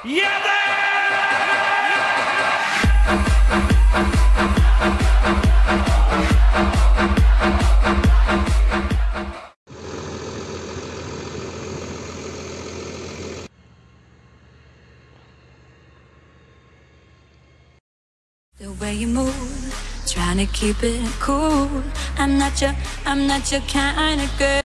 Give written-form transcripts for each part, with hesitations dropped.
The way you move, trying to keep it cool. I'm not your kind of girl.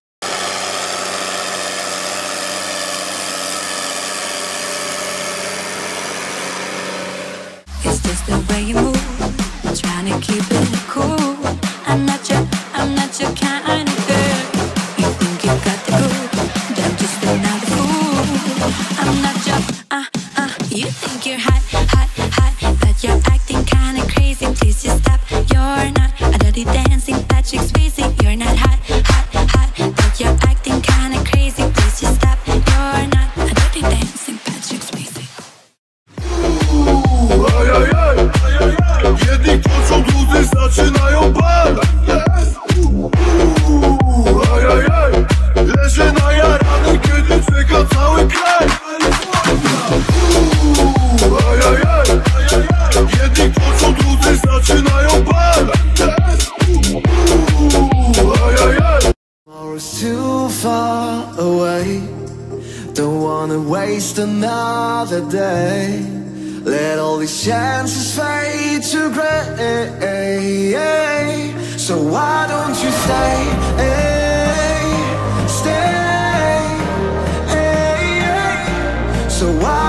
It's just the way you move, trying to keep it cool. I'm not your kind of girl. You think you got the groove, then just another fool. I'm not your you think you're hot, but you're acting kinda crazy. Please just stop. You're not a dirty dancing Patrick Swayze. You're not hot, but you're acting kinda crazy. Please just stop. You're not a dirty dancing Patrick Swayze. Jedni kończą, drudzy zaczynają bal. Leżę najarany, kiedy czeka cały kraj. Jedni kończą, drudzy zaczynają bal. Tomorrow's too far away. Don't wanna waste another day. Let all these chances fade to grey. So why don't you stay? Stay. So why